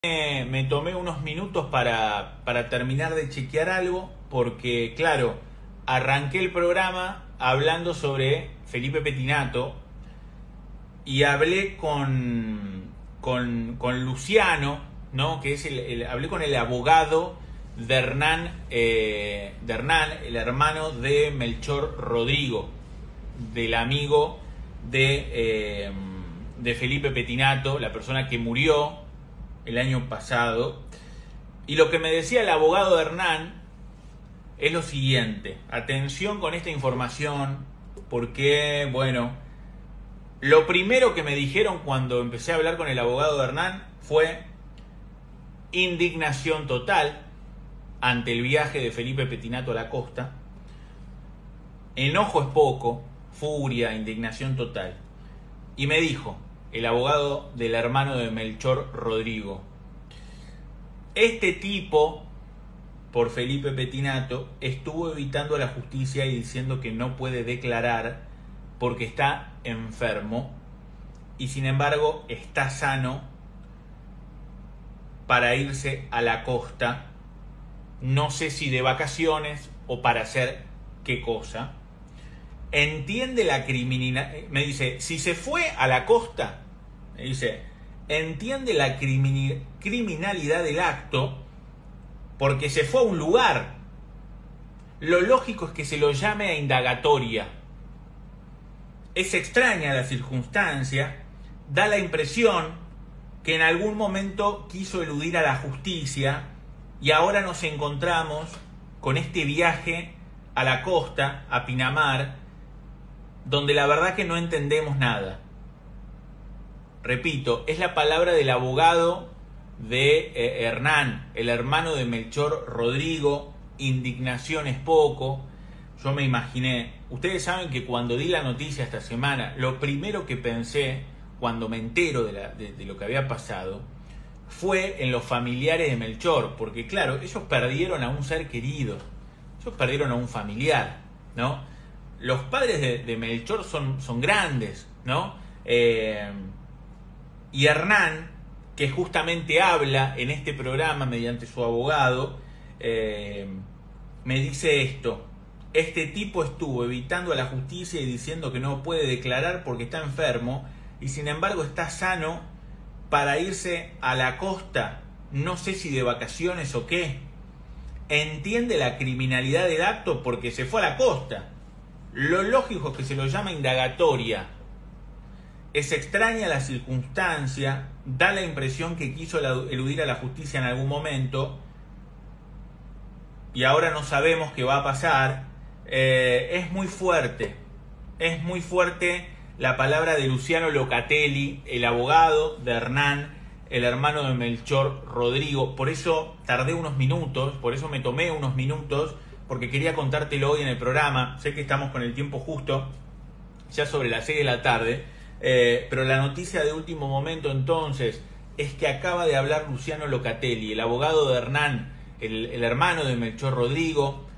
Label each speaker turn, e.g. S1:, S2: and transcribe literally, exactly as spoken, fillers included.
S1: Me, me tomé unos minutos para, para terminar de chequear algo, porque claro, arranqué el programa hablando sobre Felipe Pettinato y hablé con, con, con Luciano, ¿no? Que es el, el- hablé con el abogado de Hernán, eh, de Hernán, el hermano de Melchor Rodrigo, del amigo de, eh, de Felipe Pettinato, la persona que murió el año pasado. Y lo que me decía el abogado de Hernán es lo siguiente: atención con esta información, porque, bueno, lo primero que me dijeron cuando empecé a hablar con el abogado de Hernán fue indignación total ante el viaje de Felipe Pettinato a la costa. Enojo es poco, furia, indignación total. Y me dijo el abogado del hermano de Melchor Rodrigo: este tipo, por Felipe Pettinato, estuvo evitando a la justicia y diciendo que no puede declarar porque está enfermo, y sin embargo está sano para irse a la costa, no sé si de vacaciones o para hacer qué cosa. Entiende la criminalidad, me dice, si se fue a la costa, me dice, entiende la crimini- criminalidad del acto porque se fue a un lugar. Lo lógico es que se lo llame a indagatoria. Es extraña la circunstancia, da la impresión que en algún momento quiso eludir a la justicia y ahora nos encontramos con este viaje a la costa, a Pinamar, donde la verdad que no entendemos nada. Repito, es la palabra del abogado de eh, Hernán, el hermano de Melchor Rodrigo. Indignación es poco. Yo me imaginé, ustedes saben que cuando di la noticia esta semana, lo primero que pensé cuando me entero de, la, de, de lo que había pasado fue en los familiares de Melchor, porque claro, ellos perdieron a un ser querido, ellos perdieron a un familiar, ¿no? Los padres de, de Melchor son, son grandes, ¿no? Eh, y Hernán, que justamente habla en este programa mediante su abogado, eh, me dice esto: este tipo estuvo evitando a la justicia y diciendo que no puede declarar porque está enfermo, y sin embargo está sano para irse a la costa, no sé si de vacaciones o qué. Entiende la criminalidad del acto porque se fue a la costa. Lo lógico es que se lo llama indagatoria. Es extraña la circunstancia, da la impresión que quiso eludir a la justicia en algún momento y ahora no sabemos qué va a pasar. Eh, es muy fuerte, es muy fuerte la palabra de Luciano Locatelli, el abogado de Hernán, el hermano de Melchor Rodrigo. Por eso tardé unos minutos, por eso me tomé unos minutos, porque quería contártelo hoy en el programa. Sé que estamos con el tiempo justo, ya sobre las seis de la tarde, eh, pero la noticia de último momento entonces es que acaba de hablar Luciano Locatelli, el abogado de Hernán, el, el hermano de Melchor Rodrigo,